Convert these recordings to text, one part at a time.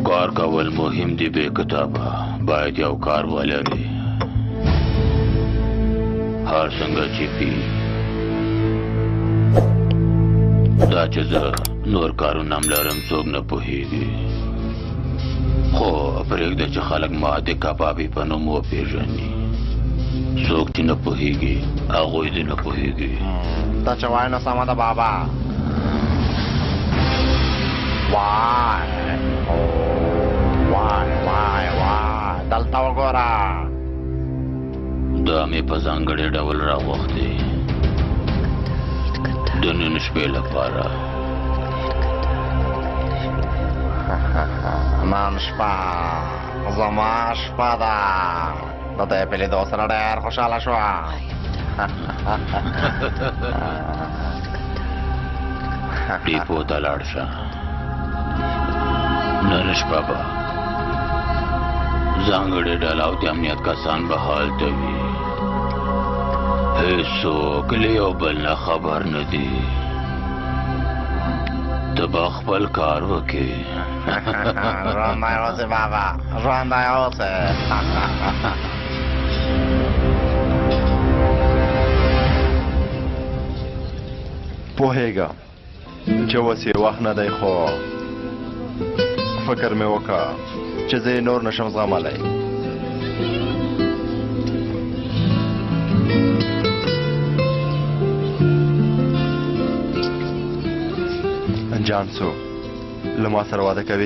کار کول مهم دی بې کتابه باید یو کار ولري هر څنګه چې پی دا چې زه نور کارونه هم لرم څوک نه پوهېږي خو پرېږده چې خلک ما د کبابي په نوم وپېژني څوک چې نه پوهېږي هغوی دې نه پوهېږي ته چې وایې نو سمه ده بابا وای دلته وګوره دا مې په ځانګړي ډول راغوښتې د نن شپې لپاره نن شپه زما شپه ده د دې په لیدو سره ډېر خوشحاله شوه ډیپو ته لاړ شه نن شپه به ځانګړې ډله او د امنیت کسان به هلته وي هېڅوک له یو بل نه خبر نه دي ته به خپل کار وکړې ژوندی اوسې بابا ژوندی اوسې پوهېږم چې اوس یې وخت نه دی خو فکر مې وکړه چې زه یې نور نشم زغملی جانسو له ما سره واده کوي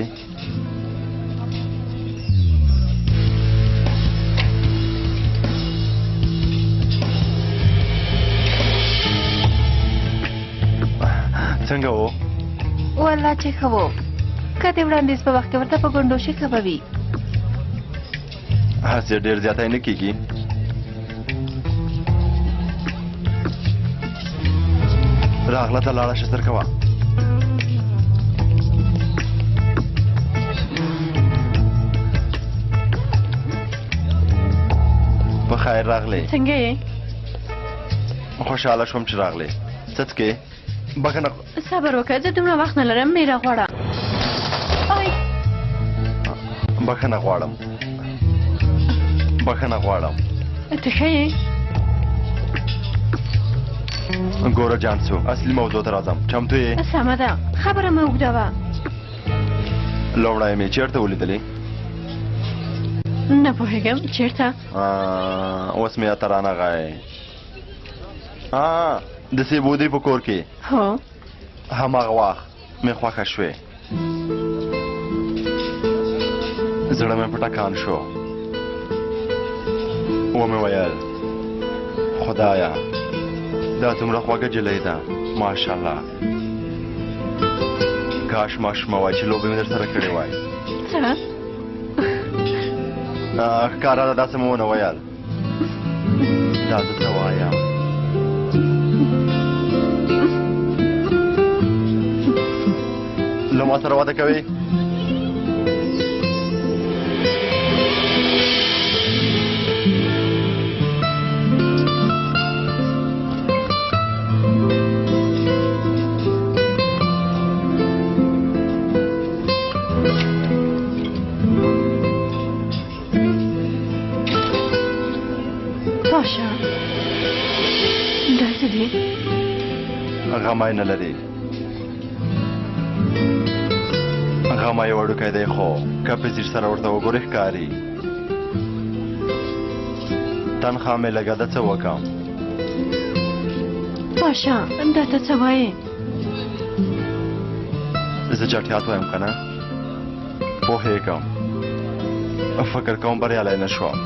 څنګه و والله چې ښه و که دې وړاندیز په وخت کې ورته په ګونډو شي ښه به وي هسې ډېر زیاتی نه کېږي راغله ته لاړه شه سر کوه په خیر راغلې څنګه یې خوشحاله شوم چې راغلې څه څکې بخښنه صبر وکړه زه دومره وخت نه لرم میره غواړه بخښنه غواړم بخښنه غواړم ته ښه یې ګوره جانسو اصلي موضوع ته راځم چمتو یې سمه ده خبره مې اوږده وه لومړی مې چېرته ولیدلې نه پوهېږم چېرته اوس مې اته رانغی د سیبودي په کور کې هو هماغه وخت مې خوښه شوې زړه مې په ټکان شو ومې ویل خدایه دا څومره خوږه جلۍ ده ماشاءالله کاش ماشومه وای چې لوبې مې در سره کړې وای څه ښکاره ده داسې مې ونه ویل دا زه څه وایم له ما سره واده کوې باشه داسې دی غمی نه لري غمی وړوکی دی خو که په ځیر سره ورته وګورې ښکاري تنخوا مې لږه ده څه وکړم باشه دا ته څه وایې زه چټیات وایم که نه پوهېږم فکر کوم بریالی نه شوم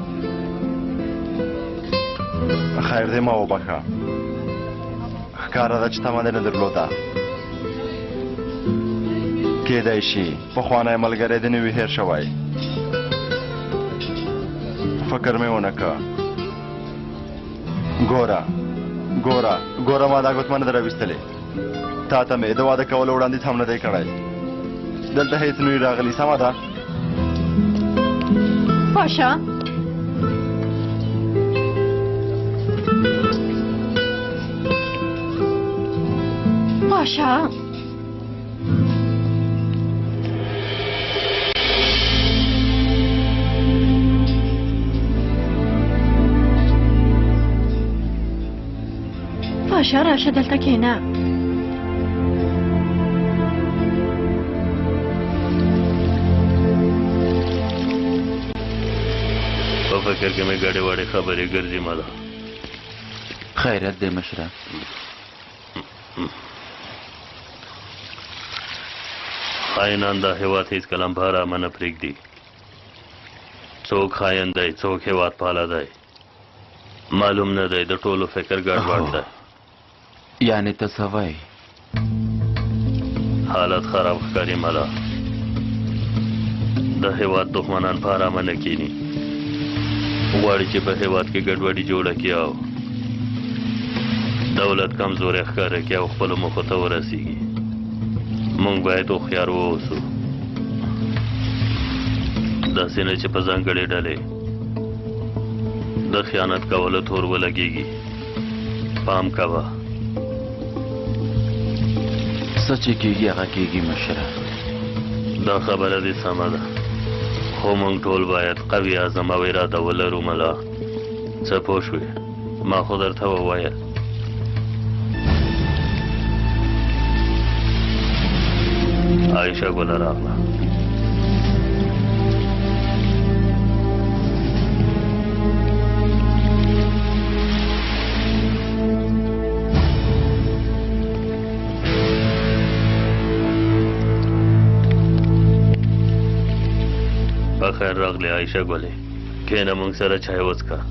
خیر دې ما وبخښه ښکاره ده چې تمه دې نه درلوده کېدی شي پخوانی ملګری دې نه وي هېر شوی فکر مې ونه که ګوره ما دا ګوتمه نه ده راویستلې تا ته مې د واده کولو وړاندیز هم نه دی کړی دلته هېڅ نوي راغلي سمه ده باشه باشه پاشا راشه دلته کښېنه. په فکر کې مې ګډې وړې خبرې ګرځي مالا. خیرت دی مشره. خاینان دا هېواد هېڅکله هم په ارامه نه پرېږدي. څوک خاین دی څوک هېواد پاله دی معلوم نه دی. د ټولو فکر ګډوډ دی. یعنې ته څه وایې؟ حالت خراب ښکاري مالا. د هېواد دښمنان په ارامه نه کښېني. غواړي چې په هېواد کې ګډوډي جوړه کړي او دولت کمزوری ښکاره کړي او خپلو موخو ته ورسېږي. موږ باید هوښیار واوسو. داسې نه چې په ځانګړې ډلې د خیانت کولو تور ولګېږي. پام کوه. څه چې کېږي هغه کېږي مشره. دا خبره دې سمه ده خو موږ ټول باید قوي عزم او اراده ولرو ملا. څه پوه شوې؟ ما خو درته وویل. عایشه ګله راغله. بخیر راغلی عایشه ګلې. کښېنه موږ سره چای وڅښه.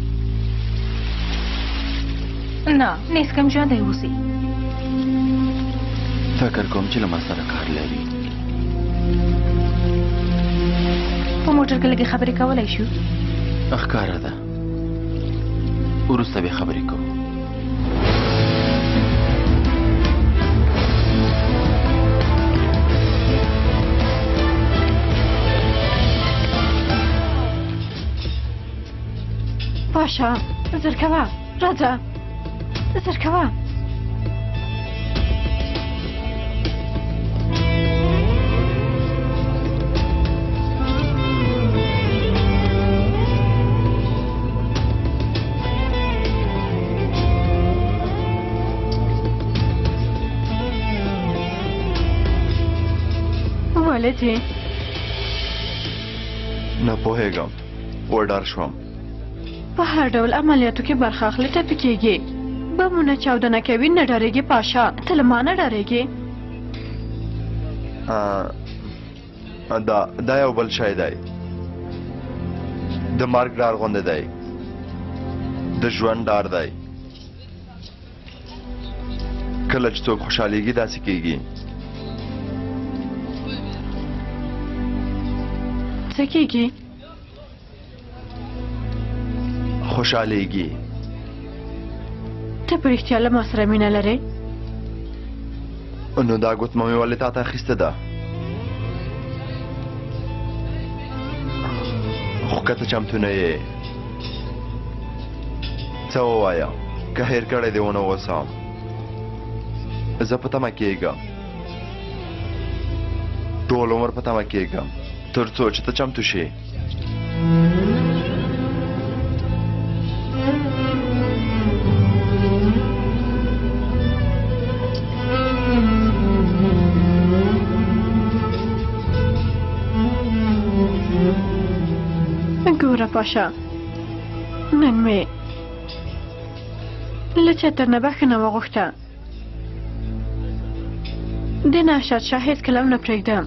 نه نیسکم ژوندی اوسي. فکر کوم چې له ما سره کار لري. په موټر کې لږې خبرې کولی شو؟ ښکاره ده. وروسته بیا خبرې کوو. پاشا زر کوه راځه زر کوه. ولې ځې؟ نه پوهېږم. وډار شوم. په هر ډول عملیاتو کې برخه اخلي ټپي کېږي. بمونه چاودنه کوي نه ډارېږي پاشا. ته له ما نه ډارېږې؟ دا یو بل شی دی. د مرګ ډار غوندې دی. د ژوند ډار دی. کله چې څوک خوشحالېږي داسې کېږي. څه کېږي؟ خوشحالېږي. ته په رښتیا له ما سره مینه لرې؟ نو دا ګوتمه مې ولې تا ته اخیستې ده؟ خو که ته چمتو نه یې څه ووایه. که هېر کړی دې ونه اوسم زه په تمه کېږم. ټول عمر په تمه کېږم تر څو چې ته چمتو شې. ګوره پاشا نن مې له چتر نه بښنه وغوښته. د نشات شاه هېڅکله هم نه پرېږدم.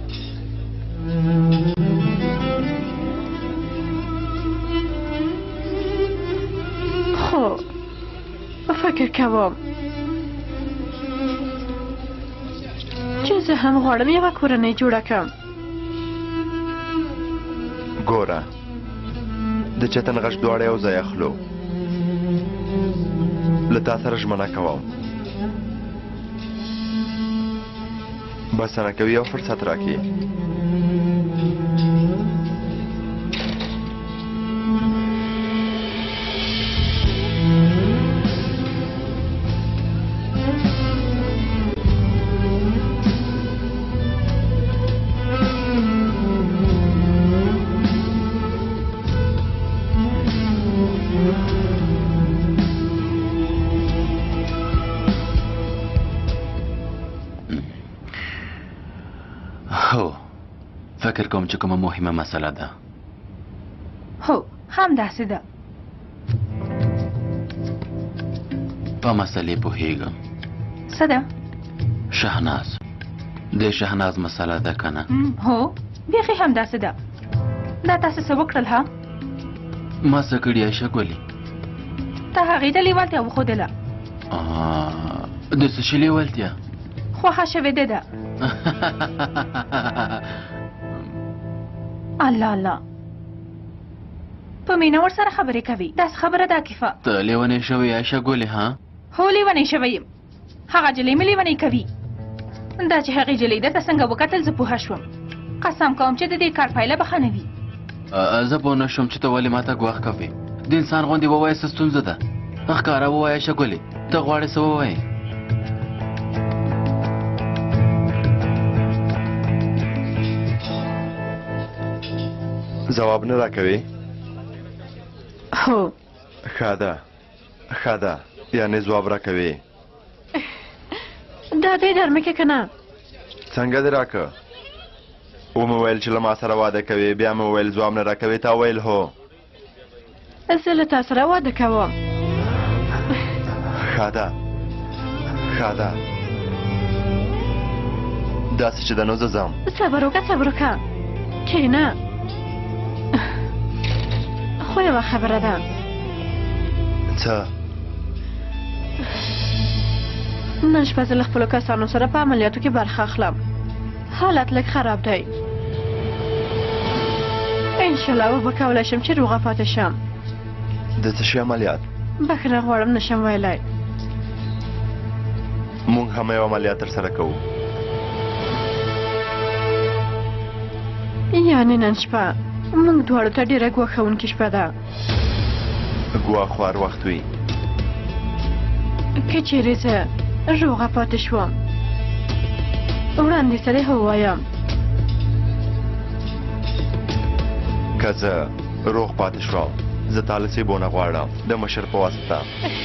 خو فکر کوم چې زه هم غواړم یوه کورنۍ جوړه کړم. ګوره د چتن غږ دواړه یو ځای اخلو. له تا سره ژمنه کوم بسنه کوي یو فرصت راکړي. فکر کوم چې کومه مهمه مسله ده. هو همداسې ده. په مسلې پوهیږم. څه ده؟ شهناز. د شهناز مسله ده که نه؟ هو بیخي همداسې ده. دا تاسو څه وکړل ها؟ ما څه کړي عایشه ګلې؟ ته هغې ته لیوالتیا وښودله. د څه شي لیوالتیا؟ خوښه شوې ده. الله الله، په مینه ورسره خبرې کوي. داسې خبره ده عاکفه؟ ته لیونۍ شوې عایشه ګلې ها؟ هو لیونۍ شوی یم. هغه جلۍ مې لیونۍ کوي. دا چې هغې جلۍ درته څنګه وکتل زه پوهه شوم. قسم کوم چې د دې کار پایله به ښه نه وي. زه پوه نه شوم چې ته ولې ماته ګواښ کوې. د انسان غوندې ووایه څه ستونزه ده. ښکاره ووایه عایشه ګلې، ته غواړې څه ووایې؟ جواب نه راکوي؟ هو ښه ده ښه ده، یعنې ځواب راکوي. دا دی ډرمه کې که نه؟ څنګه دې راکه؟ ومې ویل چې له ما سره واده کوې، بیا مې وویل ځواب نه راکوي، تا ویل هو. زه له تا سره واده کوم. ښه ده ښه ده، داسې چې د نو زه ځم. صبر وکړه صبر وکړه، کښېنه. خو یوه خبره ده. څه؟ نن شپه زه له خپلو کسانو سره په عملیاتو کې برخه اخلم. حالت لږ خراب دی. انشاءالله وبه کولی شم چې روغه پاتې شم. د څه شي عملیات؟ بخښنه غواړم نشم ویلی. موږ هم یو عملیات ترسره کوو. یعنې نن شپه موږ دواړو ته ډېره ګواښونکې شپه ده. ګواښ خو هر وخت وي. که چیرې زه روغه پاتې شوم وړاندې سره ووایم. که زه روغ پاتې شوم زه تا له سیبونه غواړم د مشر په واسطه.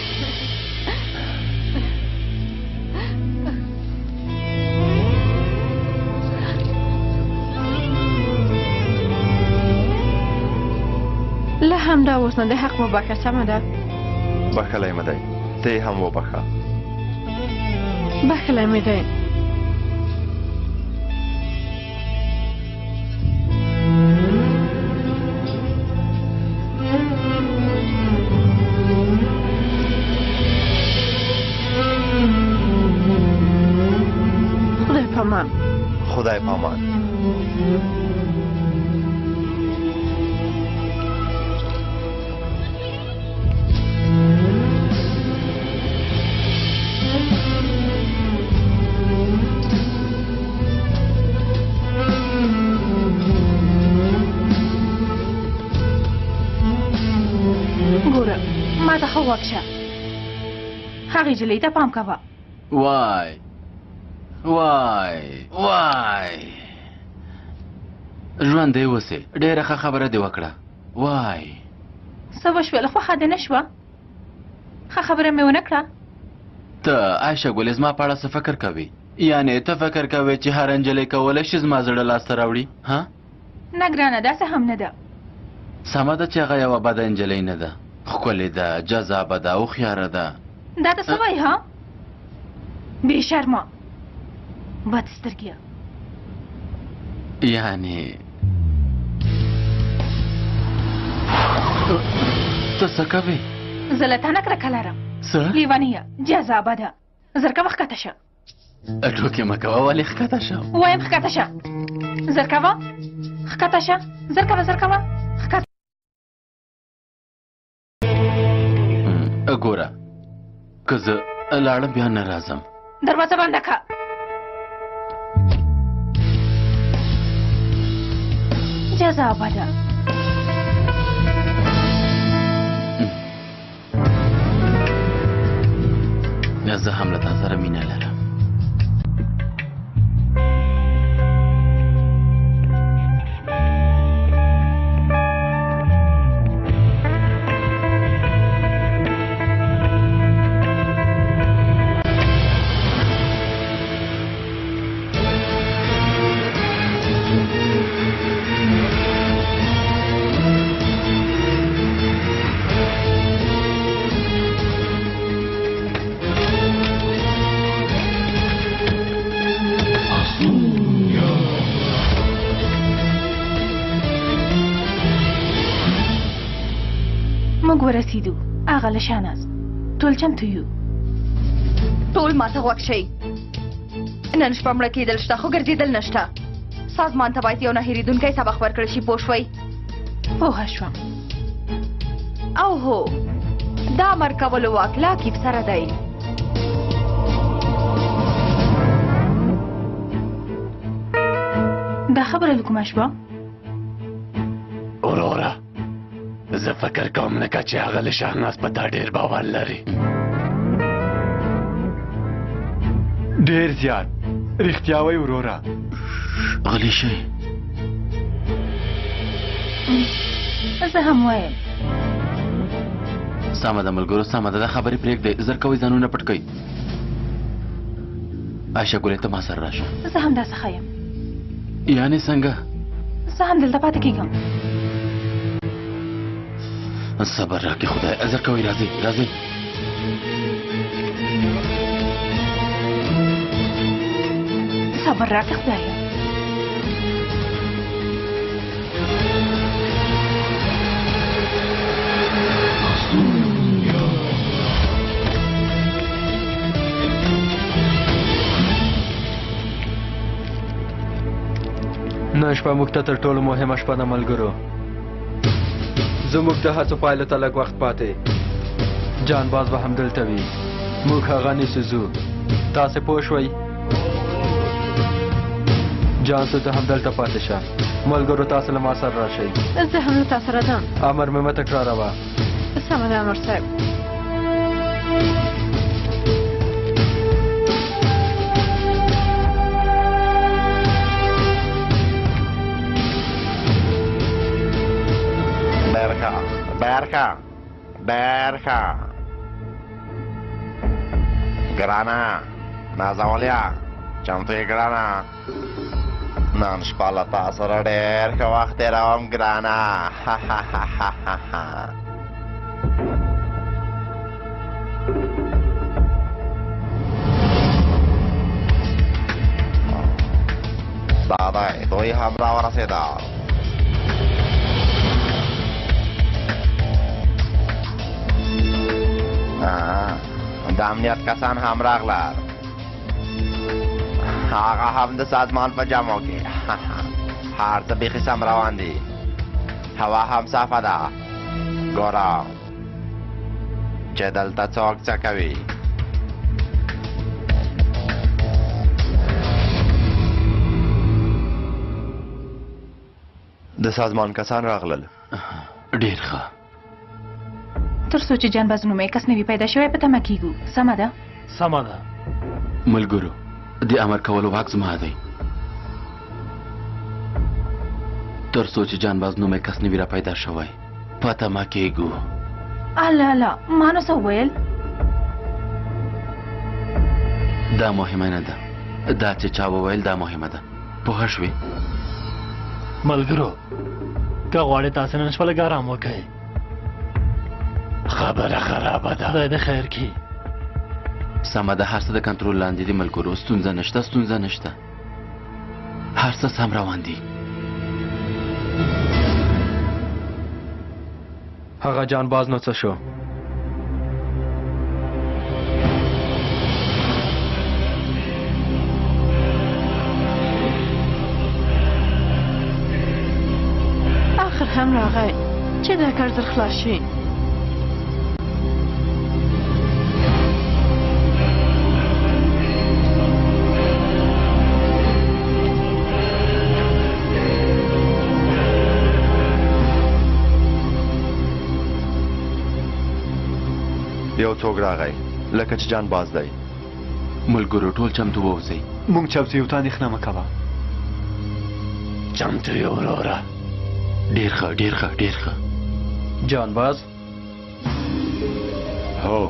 له همدا اوس نه د حق وبخښه، سمه ده؟ بخښلی مې دی، ته یې هم وبخښه. بخښلی مې دی. خدای پامان. خدای پامان. ګوره ما ته ښه غوږ شه. هغې جلۍ ته پام کوه. وای وای وای، ژوندی اوسې، ډېره ښه خبره دې وکړه. وای څه وشول؟ خوښه دې نه شوه؟ ښه خبره مې ونه کړه؟ ته عایشه ګلې زما په اړه څه فکر کوې؟ یعنې ته فکر کوې چې هر نجلۍ کولی شي زما زړه لاسته راوړي؟ ها؟ نه ګرانه، داسې هم نه ده. سمه ده چې هغه یوه بده نجلۍ نه ده، ښکلې ده، جذابه ده، هوښیاره ده. دا ته څه وایي ها؟ بې شرمه، بد سترګیه. یعنې ته څه کوې؟ زه له تا نه کرکه لرم. څه؟ لیونیه، جذابه ده. زر کوه ښکته شه. ټوکې مه کوه، ولې ښکته شم؟ وایم ښکته شه. زر کوه ښکته شه. زر کوه زر کوه ښکته. ګوره که زه لاړم بیا نه راځم. دروازه بنده که. جذابه ده. زه هم له تا سره مینه لرم. موږ ورسېدو هغه له شا ناست ټول چمتو یو ټول ماته غوږ شئ نن شپه مړه کېدل شته خو ګرځېدل نشته سازمان ته باید یو نه هېرېدونکی سبق ورکړل شي پوه شوئ پوهه شوم او هو دا امر کولو واک له عقیب سره دی دا خبره له کومه شوه اورورا زه فکر کوم لکه چې هغه له شهناز په تا ډېر باور لري ډېر زیات رښتیا وایي ورورا غلی شئ زه هم وایم سمه ده ملګرو سمه ده دا خبرې پرېږدئ زر کوئ ځانونه پټ کوئ عایشه ګلې ته ما سره راشه زه هم دا څخه یم یعنې څنګه زه هم دلته پاتې کېږم صبر راکړي خدای زر کوئ راځئ راځئ صبر راکړه خدایه نن شپه موږ ته تر ټولو مهمه شپه ده ملګرو زموږ د هڅو پایلو ته لږ وخت پاتې جانباز به همدلته وي موږ هغه نیسو ځو تاسې پوه شوئ جانسو ته همدلته پاتې شه ملګرو تاسو له ما سره راشئ زه هم له تا سره ځم امر مې مه تکراروه سمه ده امر صاحب برخه ګرانه نازولیا چمتوی ګرانه نن شپه له تا سره ډېر ښه وخت تېروم ګرانه دا دی دوی هم راورسېده د امنیت کسان هم راغلل هغه هم د سازمان په جامو کې هر څه بیخي سم روان دي هوا هم صافه ده ګوره چې دلته څوک څه کوي د سازمان کسان راغلل ډېر ښه تر څو چې جانباز نومی کس نوي پیدا شوی په تمه کېږو سمه ده سمه ده ملګرو د امر کولو واک زما دی تر څو چې جانباز نومی کس نوي را پیدا شوی په تمه کېږو الله ما نو څه وویل دا مهمه نه ده دا چې چا وویل دا مهمه ده پوه شوې ملګرو که غواړې تاسې نن شپه لږ ارام وکئ خبره خرابه ده خدای د خیر کړي سمه ده هر څه د کنټرول لاندې دي ملګرو ستونزه نشته هر څه سم روان دي هغه جانباز نو څه شو آخر هم راغی چې دا کار زر خلاص شي یو څوک راغی لکه چې جان باز دی ملګرو ټول چمتو ووځئ مونږ چمتو یو تا اندېښنه مه کوه چمتو یو وروره ډېر ښه جانباز هو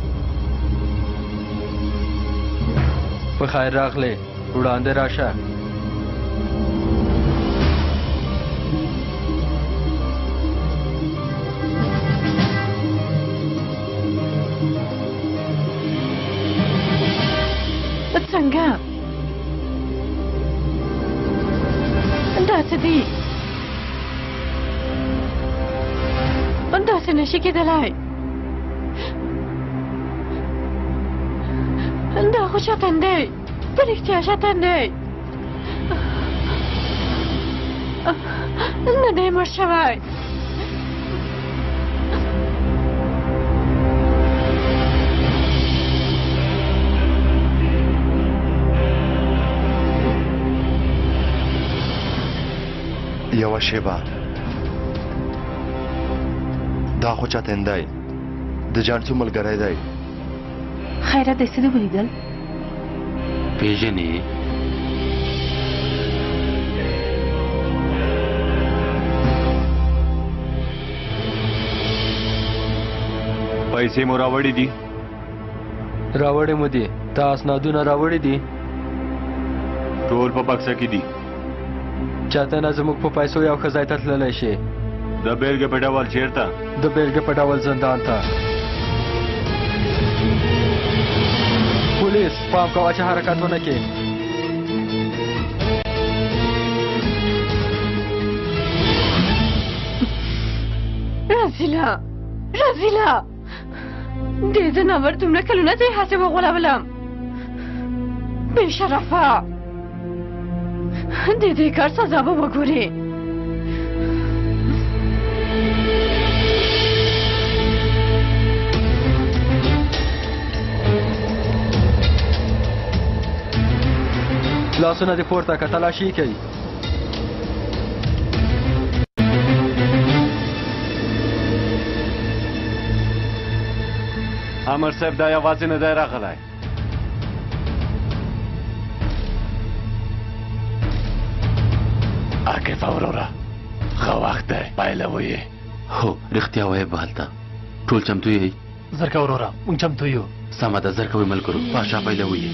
په خیر راغلې وړاندې راشه څنګه دا څه دي داسې نشي کېدلی دا خو شیطان دی په رښتیا شیطان دی نه دی مړ شوی یوه شیبه دا خو چاته دی د جانسو ملګری دی خیرت دې څه دې ولیدل پیژنې پیسې مو راوړې دي راوړې مو دي تا اسنادونه راوړې دي ټول په بکسه کې دي چاته نه زموږ په پیسو یو ښه ځای ته تللی شي د بیلګې په ډول چیرته د بیلګې په ډول زندان ته پولیس پام کوه چې حرکت ونه کړي رازیلا رازیلا دې ځناور دومره کلونه ته یې هسې وغولولم بې شرفه د دې کار سزا به وګورې لاسونه دې پورته که تلاشي کوي امر صاحب دا یوازې نه دی راغلی عاقف اورورا ښه وخت دی پایله ویې هو رښتیا وایې بالته ټول چمتو یې زرکه اورورا موږ چمتو یو سمه ده زر کوئ ملګرو پاشا پایله ویې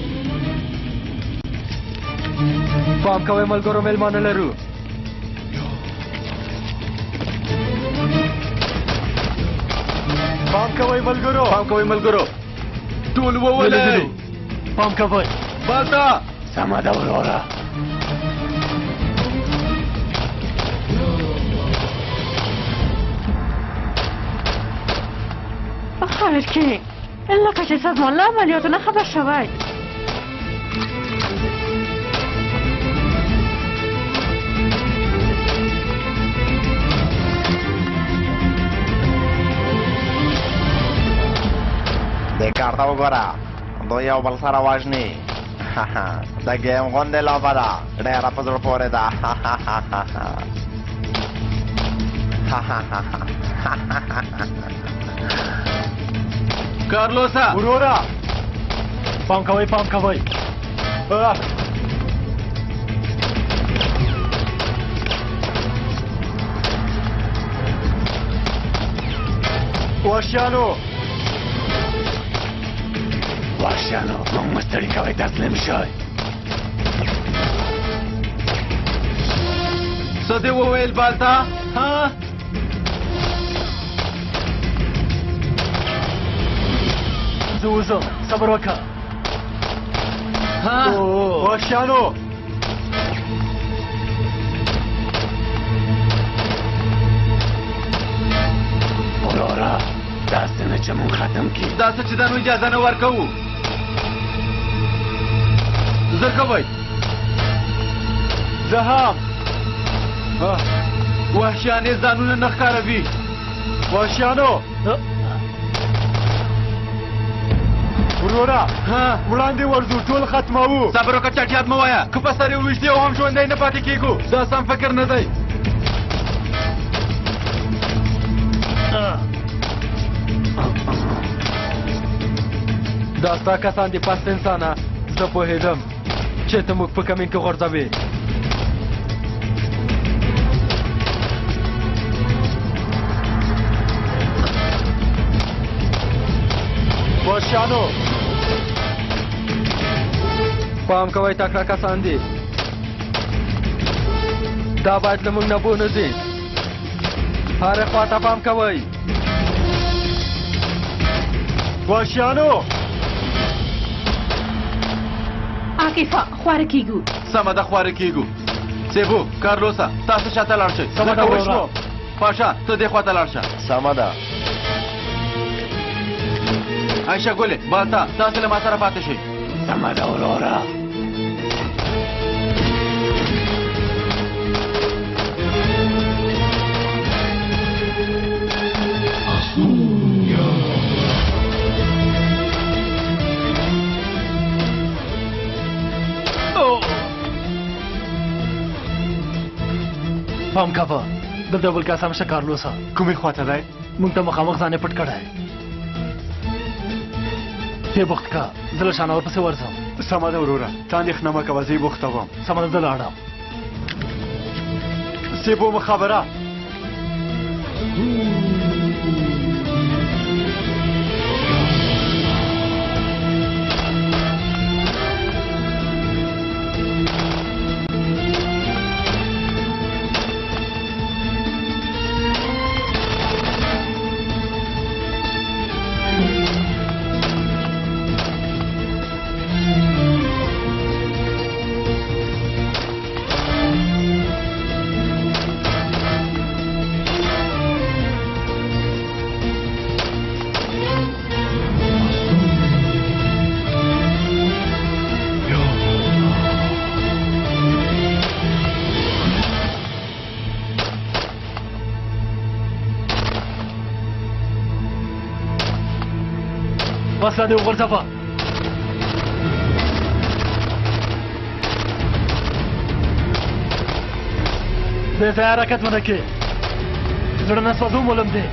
پام کوئ ملګرو میلمانه لرو پام کوئ ملګرو پام کوئ ملګرو ټول وولئ پام کوئ بالته سمه ده اورورا خیر کې لکه چې سازمان له عملیاتو نه خبر شوی دې کار ته وګوره دوی یو بل سره وژني د ګیم غوندې لوبه ده ډېره په زړه پورې ده کارلوسا اورورا پام کوئ پام کوئ وحشیانو وحشیانو موږ مه ستړي کوئ تسلیم شئ څه دې وویل بالته ها زه وځم صبر وکړه وحشیانو اورورا داسې نه چې موږ ختم کړي داسې چې دا نو اجازه نه ورکوو زر کوئ زه هم وحشیانې ځانونه نه ښکاروي وحشیانو ورورا وړاندې ورځو ټول ختموو صبر وکړه چټیات مه وایه که په سر یې وویشتې او هم ژوندی نه پاتې کېږو دا سم فکر نه دی دا ستا کسان دي پست انسانه زه پوهېدم چې ته موږ په کمین کې غورځوې وحشیانو پام کوئ تکړه کسان دي دا باید له موږ نه بونه ځي هرې خوا ته پام کوئ وحشیانو عاقفه خواره کیږو سمه ده خواره کېږو سیبو کارلوسا تاسو شاته لاړ شئ سمه ده وشنو پاشا ته دې خواته لاړ شه سمه ده عایشه ګلې بالتا تاسو له ما سره پاتې شئ سمه ده وروره پام کوه دلته بل کس هم شته کارلوسه کومې خواته دی موږ ته مخامخ ځان یې پټ کړی ته یې بوخت که زه له شانه ورپسې ورځم سمه ده وروره ته اندېښنه مه کوه زه یې بوخته وم سمه ده زه لاړم سیبو مخابره وسله دې وغورځوه بې ځایه حرکت ونه کړې زړه نه سوځو مولم دی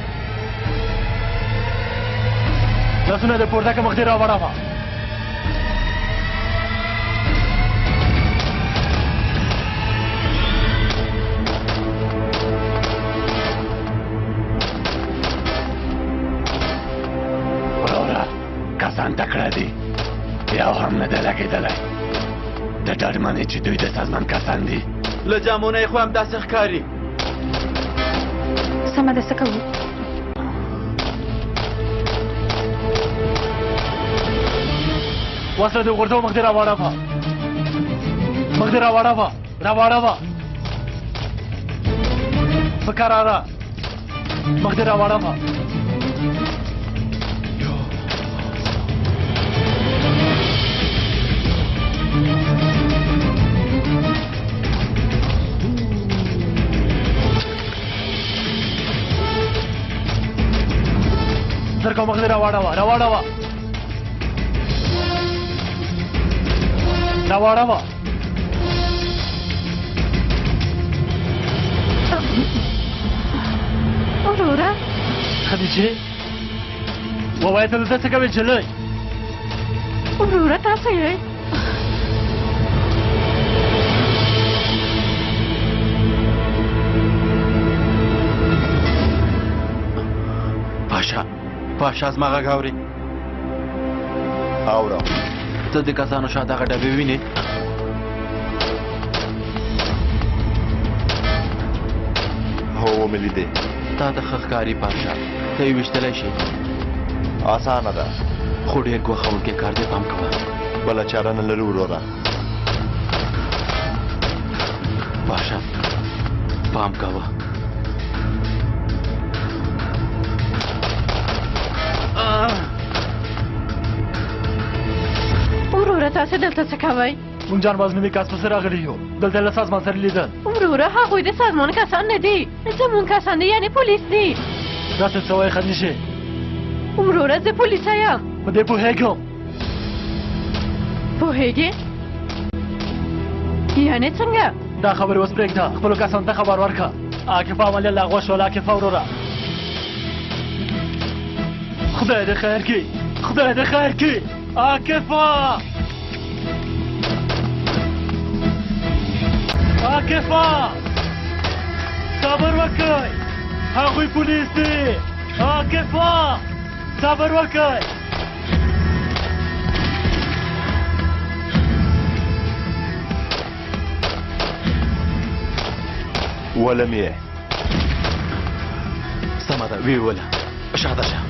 لاسونه دې پورته کړه مخ دې راوړوه کسان تکړه دي یو هم نه ده لګېدلی د ډاډ منې چې دوی د سازمان کسان دي له جامونه یې خو هم داسې ښکاري سمه ده څه کوو وسله دې وغورځوه مخ دې راوړوه مخ دې راوړوه راوړوه په کراره مخ دې راوړوه زرکو مخ دې راوړوه راوړوه راوړوه وروره خدیجې ووایه ته دلته څه کوې نجلۍ وروره تاسو یې پاشا زما غږ اورې اورم ته د کسانو شا دغه ډبې وینې هو ومې لیدې تا ته ښه ښکاري پاشا ته یې ویشتلی شې اسانه ده خو ډېر ګوښونکی کار دی پام کوه بله چاره نه لرو وروره پاشا پام کوه وروره تاسو دلته څه کوئ موږ جانباز نومي کس پسې راغلي یو دلته له سازمان سره لیدل وروره هغوی د سازمان کسان نه دي زموږ کسان دي یعنې پولیس دي داسې څه وایې خدیجې وروره زه پولیسه یم په دې پوهېږم پوهېږې یعنې څنګه دا خبرې اوس پرېږده خپلو کسانو ته خبر ورکړه عاکفه عملیه لغوه شوله عاکفه وروره خدای دې خیر کړي خدای دې خیر کړي عاکفه عاکفه صبر وکړئ هغوی پولیس دي عاکفه صبر وکړئ ولم یې سمه ده ویې وله شاته شه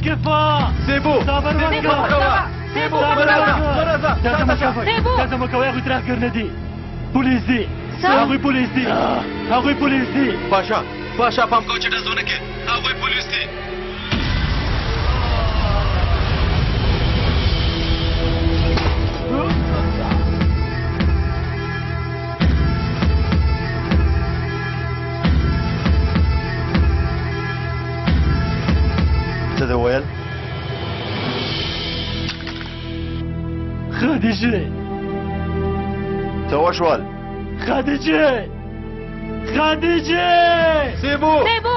عاقفه سیبو صبر وکړه سیبو مرزا دا مه کوئ هغوی ترهګر نه دي پولیس دي هغوی پولیس دي هغوی پولیس دي باشا پام کوه چې ډز ونه کړې هغوی پولیس دي څه دې وویل خدیجه څه وشول خدیجه سیبو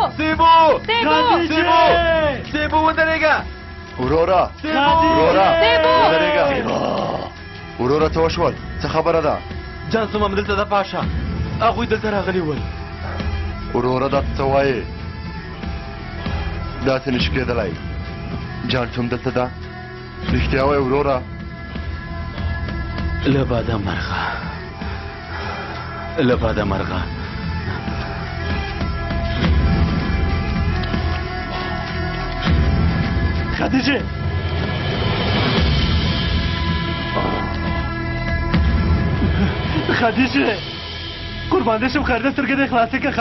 ودرېږه ورورا ودرېږه ورورا څه وشول څه خبره ده جان سومم دلته د پاشا هغوی دلته راغلي ول ورورا دا څه وایې داسې نشي کېدلی جان سوم دلته ده رښتیا وایې ورورا له باده مرغه خدیجه قربان دې شم خیر دې سترګې دې خلاصې کړه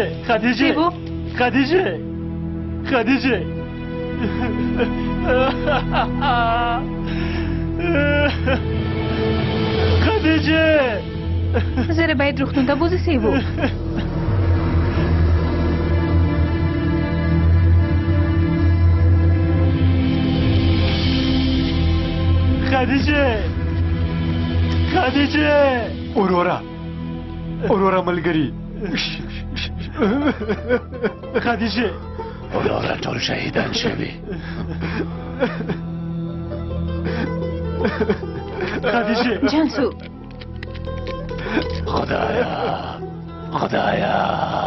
خدیجه زه باید روغتون ته بوزي سیبو خدیجه اورورا ملګری خدیجه ورورا ټول شهیدان شوي خدیجه جانسو خدایا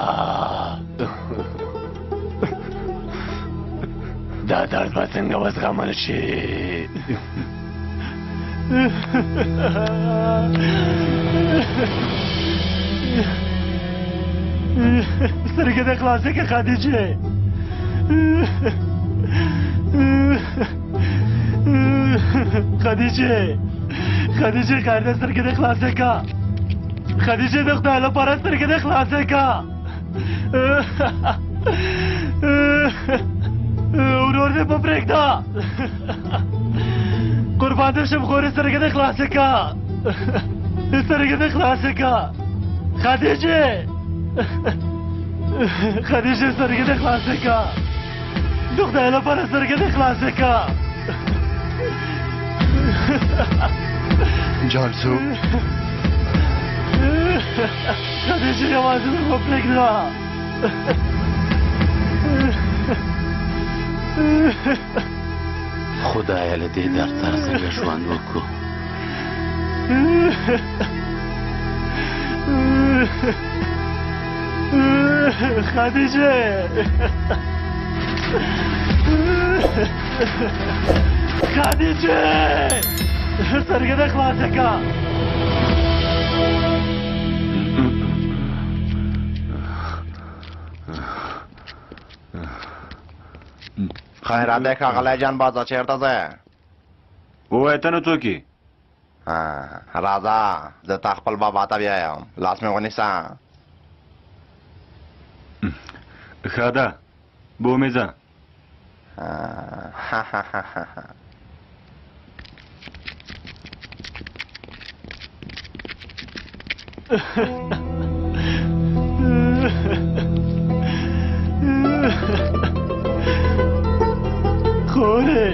دا درد به څنګه وزغمل شي سترګې دې خلاصې کړه خدیجه خیر دې سترګې دې خلاصې کړه خدیجه د خدای لپاره سترګې دې خلاصې کړه ورور دې مه پرېږده قربان دې شم خورې سترګې دې خلاصې کړه خدیجه سترګې دې خلاصې کړه د خدای لپاره سترګې دې خلاصې کړه جانسو خدیجه یوازې مې مه پرېږده خدایه له دې درد سره څنګه ژوند وکړو خدیجه سترګې دې خلاصې کړه خیر دی ښاغلی جان بازه چېرته ځې ووایه ته نو څوک یې راځه زه تا خپل بابا ته بیایم لاس مې ونیسه ښه ده بومې ځه خورې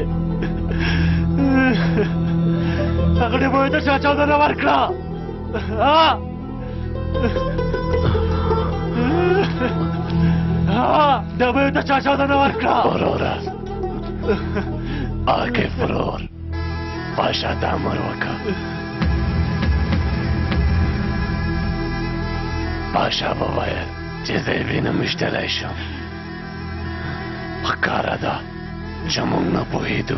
هغه ډېبو ته چا چاودنه ورکړه ډېبو ته چا چاودنه ورکړه ورورا عاقف ورور پاشا ته امر وکړه پاشا وویل چې زه یې وینم ویشتلی شم ښکاره ده چې موږ نه پوهېدو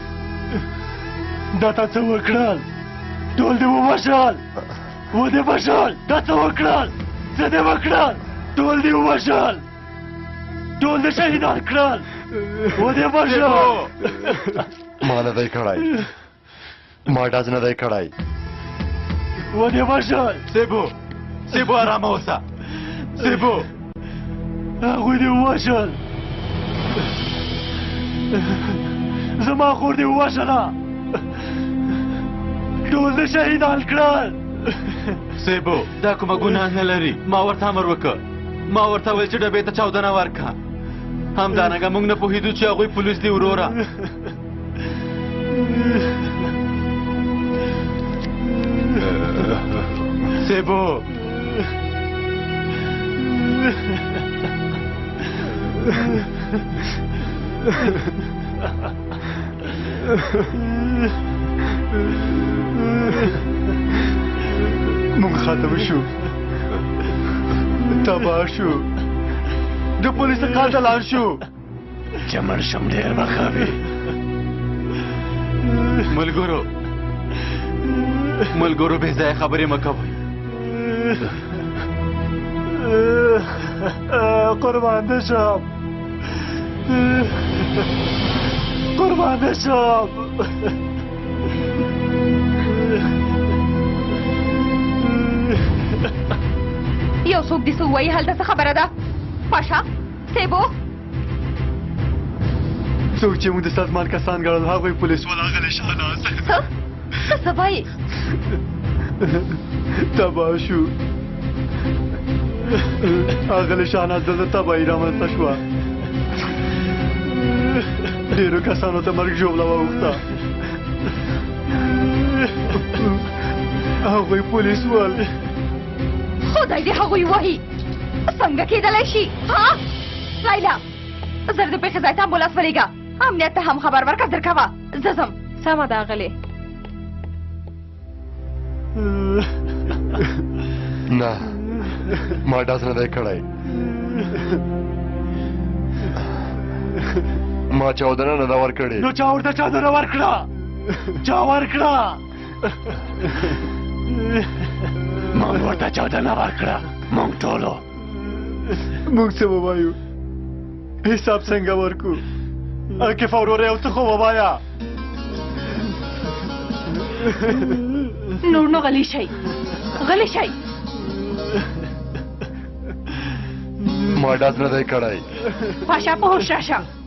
دا تا څه وکړل ټول دې ووژل ودې وژل دا څه وکړل څه دې وکړل ټول دې ووژل ټول دې شهیدان کړل ودې وژل ما نه دی کړی ما ډز نه دی کړی ودې وژل سیبو آرامه اوسه سیبو هغوی دې ووژل زما خور دې ووژله ټول دې شهیدان کړل سیبو دا کومه ګناه نه لري ما ورته امر وکړ ما ورته ویل چې ډبې ته چاودنه ورکړه همدارنګه موږ نه پوهېدو چې هغوی پولیس دي وروره سیبو موږ ختم شو تباه شو د پولیسو قاتلان شو چې مړ شم ډېر به ښه وي ملګرو بې ځایه خبرې مه کوئ قربان دې شم قربان دې شم یو څوک دې څه ووایي هلته څه خبره ده پاشا سیبو څوک چې موږ د سازمان کسان ګڼل هغوی پولیس ولاغلې شهناز څه وایي تباه شو اغلې شهناز دلته تباهي رامنځته شوه ډېرو کسانو ته مرګ ژوبله واوښته هغوی پولیس ول خدای دې هغوی وهي څنګه کېدلی شي ها لیلا زر د پېښې ځای ته امبولانس ولېږه امنیت ته هم خبر ورکړه زر کوه زه ځم سمه ده اغلې نه ما ډز نه دی کړی ما چاودنه نه ده ورکړې نو چا ورته چاودنه ورکړه چا ورکړه موږ ورته چاودنه ورکړه موږ ټولو موږ څه ووایو حساب څنګه ورکو عاقف وروره یو څه خو ووایه نور نو غلی شئ غلی شئ ما ډز نه دی کړی پاشا په هوښ راشه